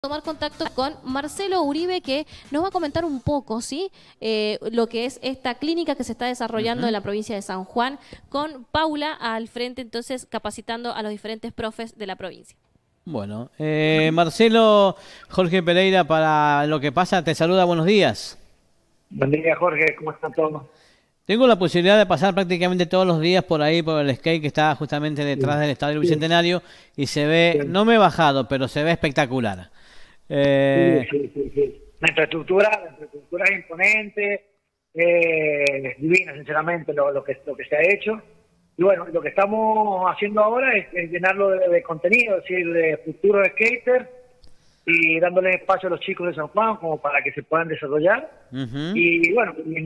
Tomar contacto con Marcelo Uribe, que nos va a comentar un poco, ¿sí? Lo que es esta clínica que se está desarrollando en la provincia de San Juan, con Paula al frente, entonces capacitando a los diferentes profes de la provincia. Bueno, Marcelo, Jorge Pereira, para Lo que pasa, te saluda, buenos días. Buen día, Jorge, ¿cómo están todos? Tengo la posibilidad de pasar prácticamente todos los días por ahí, por el skate que está justamente detrás del Estadio Bicentenario, y se ve, no me he bajado, pero se ve espectacular. Sí. La infraestructura es imponente, divina, sinceramente, lo que se ha hecho. Y bueno, lo que estamos haciendo ahora es llenarlo de contenido, es decir, de futuros skaters, y dándole espacio a los chicos de San Juan como para que se puedan desarrollar. Y bueno, en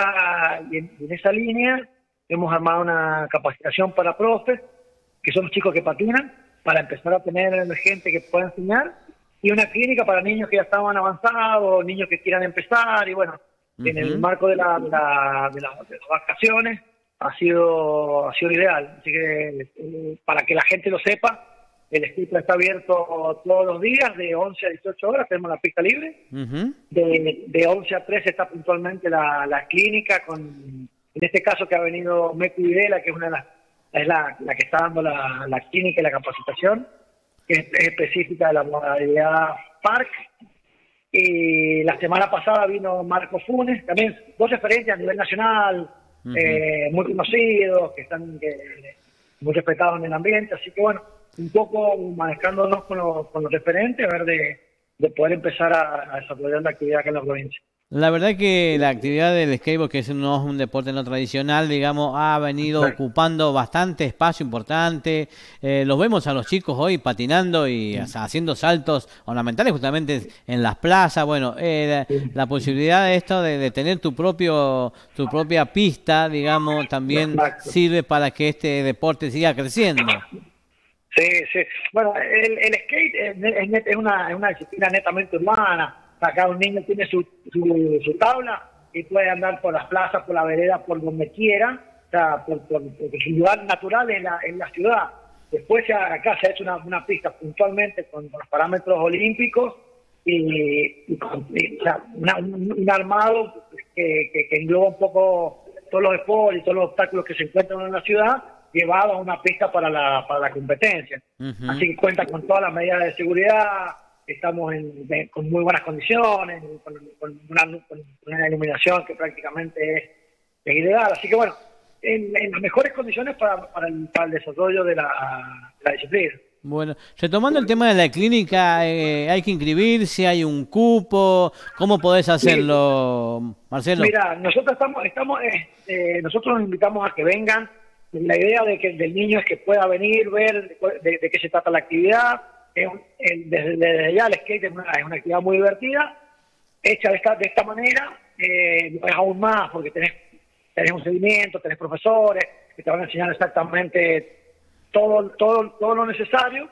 esa línea hemos armado una capacitación para profes, que son los chicos que patinan, para empezar a tener gente que pueda enseñar, y una clínica para niños que ya estaban avanzados, niños que quieran empezar, y bueno, en el marco de las vacaciones ha sido ideal. Así que para que la gente lo sepa, el skate está abierto todos los días, de 11 a 18 horas, tenemos la pista libre. De 11 a 13 está puntualmente la clínica, en este caso que ha venido Mecu Videla, que es la que está dando la clínica y la capacitación, que es específica de la modalidad Park. Y la semana pasada vino Marco Funes, también dos referentes a nivel nacional, muy conocidos, que están muy respetados en el ambiente, así que bueno, un poco manejándonos con los referentes, a ver de poder empezar a desarrollar la actividad acá en la provincia. La verdad que la actividad del skateboard, que no es un deporte no tradicional, digamos, ha venido ocupando bastante espacio importante. Los vemos a los chicos hoy patinando y haciendo saltos ornamentales justamente en las plazas. Bueno, la posibilidad de esto de tener tu propia pista, digamos, también sirve para que este deporte siga creciendo. Sí. Bueno, el skate es una disciplina netamente urbana. Acá un niño tiene su tabla y puede andar por las plazas, por la vereda, por donde quiera, o sea, porque su lugar natural es la ciudad. Después acá se ha hecho una pista puntualmente con los parámetros olímpicos y o sea, un armado que engloba un poco todos los deportes y todos los obstáculos que se encuentran en la ciudad, llevado a una pista para la competencia. Así que cuenta con todas las medidas de seguridad. Estamos con muy buenas condiciones, con una iluminación que prácticamente es ideal. Así que bueno, en las mejores condiciones para el desarrollo de la disciplina. Bueno, retomando el tema de la clínica, ¿hay que inscribirse? ¿Hay un cupo? ¿Cómo podés hacerlo, Marcelo? Mira, nosotros nosotros nos invitamos a que vengan. La idea del niño es que pueda venir, ver de qué se trata la actividad. Desde ya el skate es una actividad muy divertida, hecha de esta manera, no es aún más porque tenés un seguimiento, tenés profesores que te van a enseñar exactamente todo lo necesario,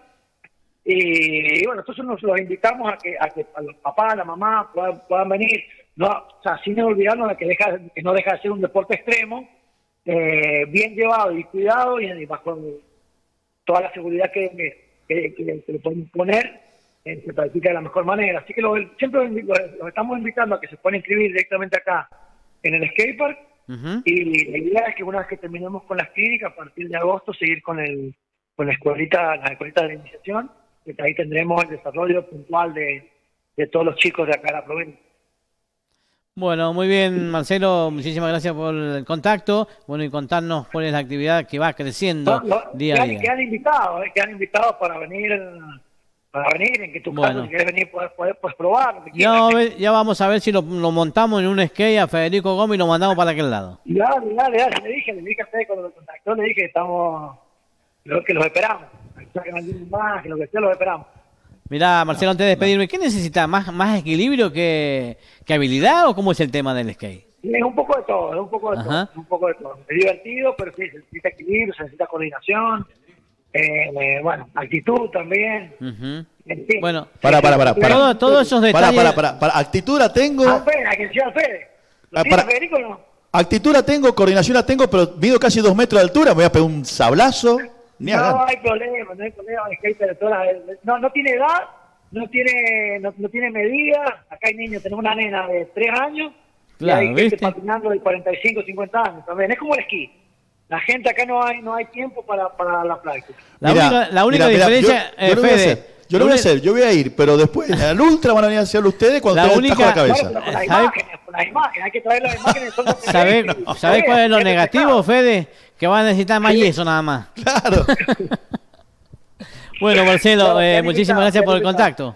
y bueno, entonces los invitamos a que los papás, la mamá puedan venir, o sea, sin olvidarnos de que no deja de ser un deporte extremo, bien llevado y cuidado, y bajo toda la seguridad que le pueden poner, se practica de la mejor manera. Así que siempre los estamos invitando a que se puedan inscribir directamente acá en el skatepark, y la idea es que una vez que terminemos con las clínicas, a partir de agosto, seguir con las escuelitas de iniciación, que ahí tendremos el desarrollo puntual de todos los chicos de acá de la provincia. Bueno, muy bien, Marcelo, muchísimas gracias por el contacto, bueno, y contarnos cuál es la actividad que va creciendo día a día. Quedan invitados para venir, en que tu caso, si quieres venir, puedes probar. Ya vamos a ver si lo montamos en un skate a Federico Gómez y lo mandamos para aquel lado. Ya, le dije a ustedes cuando lo contactó, le dije que los esperamos, que lo que sea los esperamos. Mirá, Marcelo, antes de despedirme, ¿qué necesita? ¿Más equilibrio que habilidad, o cómo es el tema del skate? Es un poco de todo, Es divertido, pero sí, se necesita equilibrio, se necesita coordinación, bueno, actitud también. Sí. Bueno, para. Todos esos detalles. Para. Actitud la tengo. Fede. Federico, ¿no? Actitud la tengo, coordinación la tengo, pero mido casi 2 metros de altura, me voy a pegar un sablazo. No hay problema, el skater no tiene edad, no tiene medida. Acá hay niños, tenemos una nena de 3 años Claro, y hay gente ¿viste? patinando de 45, 50 años también. Es como el esquí. La gente acá no hay tiempo para la práctica. La única diferencia, yo lo voy a Fede, hacer. Yo voy a ir, pero después al Ultra van a venir a hacerlo ustedes cuando La tengan el tajo a la única- cabeza. Bueno, pero ¿Sabe? con las imágenes, hay que traer las imágenes. ¿Sabés cuál es lo negativo, Fede? Que van a necesitar más yeso nada más. Claro. Bueno, Marcelo, Bueno, te han muchísimas invitado, gracias te por han el invitado. contacto.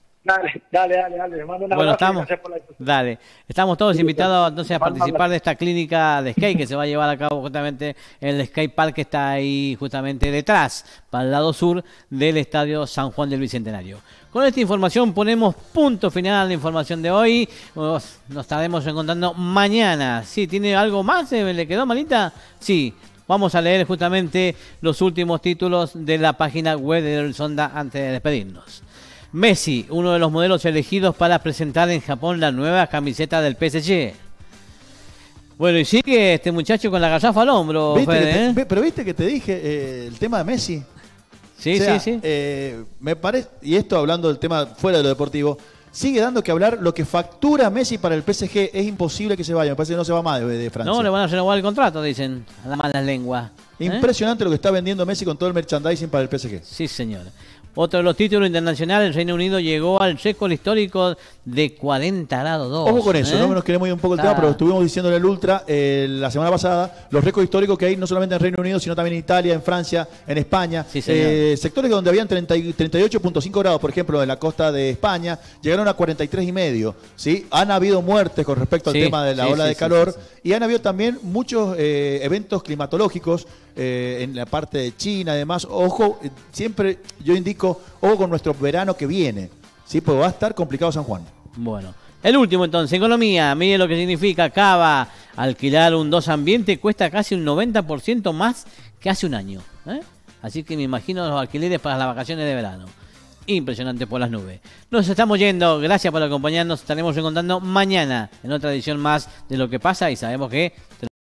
Dale. Les mando un Bueno, abrazo y estamos. gracias por la discusión. Dale, estamos todos Sí, invitados entonces a vamos a participar hablar. de esta clínica de skate que se va a llevar a cabo justamente en el skate park que está ahí justamente detrás, para el lado sur del Estadio San Juan del Bicentenario. Con esta información ponemos punto final a la información de hoy. Nos estaremos encontrando mañana. Sí, ¿tiene algo más? ¿Le quedó malita? Sí. Vamos a leer justamente los últimos títulos de la página web de El Sonda antes de despedirnos. Messi, uno de los modelos elegidos para presentar en Japón la nueva camiseta del PSG. Bueno, y sigue este muchacho con la garrafa al hombro, ¿Viste Fede, ¿eh? pero viste que te dije el tema de Messi. Sí, O sea, sí. me parece, y esto hablando del tema fuera de lo deportivo, sigue dando que hablar. Lo que factura Messi para el PSG es imposible que se vaya. Me parece que no se va más de Francia. No, le van a renovar el contrato, dicen, a las malas lenguas. ¿eh? Impresionante lo que está vendiendo Messi con todo el merchandising para el PSG. Sí, señor. Otro de los títulos internacionales, el Reino Unido llegó al récord histórico de 40 grados 2. Ojo con eso, ¿eh? no nos queremos ir un poco el tema, pero estuvimos diciendo en el Ultra la semana pasada los récords históricos que hay no solamente en Reino Unido, sino también en Italia, en Francia, en España. Sí, señor. Sectores donde habían 38.5 grados, por ejemplo, en la costa de España, llegaron a 43,5. ¿Sí? Han habido muertes con respecto al Sí, tema de la sí, ola sí, de sí, calor sí, sí. y han habido también muchos eventos climatológicos en la parte de China, además. Ojo, siempre yo indico, ojo con nuestro verano que viene, ¿sí? Porque va a estar complicado San Juan. Bueno, el último entonces, economía. Mire lo que significa Cava. Alquilar un 2 ambiente cuesta casi un 90% más que hace un año. ¿eh? Así que me imagino los alquileres para las vacaciones de verano. Impresionante por las nubes. Nos estamos yendo. Gracias por acompañarnos. Estaremos encontrando mañana en otra edición más de Lo que pasa y sabemos que